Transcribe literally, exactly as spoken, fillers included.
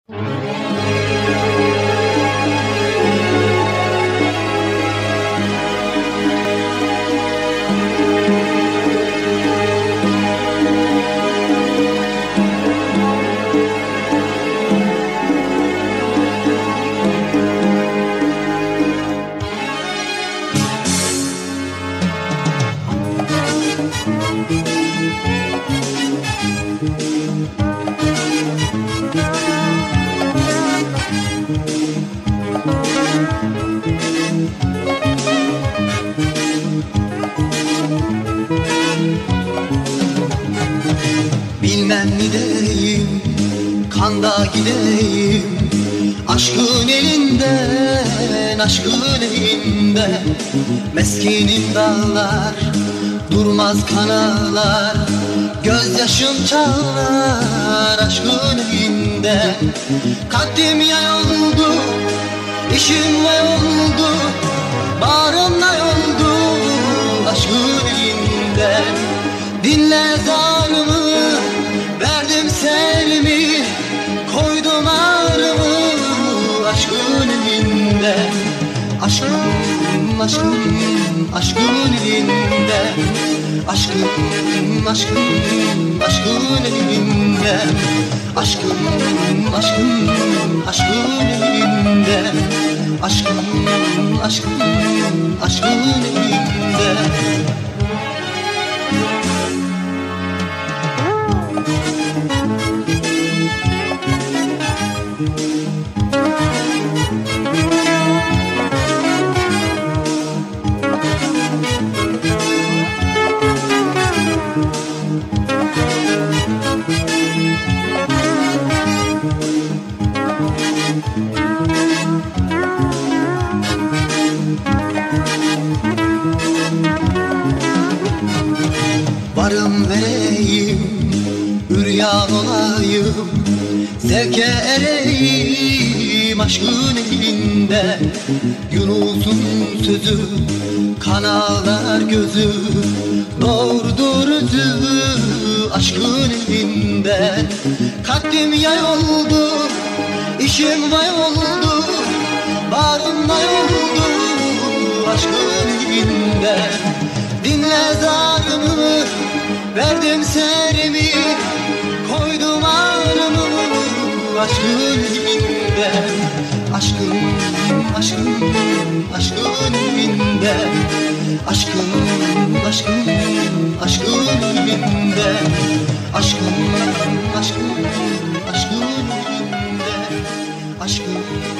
Bilmem gideyim, kanda gideyim, aşkın elinden, aşkın elinden. Meskinim dağlar, durmaz kanallar, gözyaşım çağlar aşkın elinden. Kalbim yay oldu, işim vay oldu, bağrımda oldu aşkın elinden. Dinle zarımı, verdim selimi, koydum ağrımı aşkın elinden. Aşkım, aşkım, aşkın elinden. Aşkım, aşkım, aşkın elinden. Aşkım, aşkım, aşkın elinden. Aşkım, aşkım, aşkın elinden. Varım vereyim, üryan olayım, zevke ereyim aşkın elinden. Yunus'un sözü, kanalar gözü, doğrudur özü aşkın elinden. Kalbim yay oldu, işim vay oldu, bağrım vay oldu aşkın elinden. Dinle zarımı, verdim serimi, koydum ağrımı aşkın elinden. Aşkım, aşkım, aşkın elinden. Aşkım, aşkım, aşkın elinden. Aşkım, aşkım, aşkın elinden. Aşkım.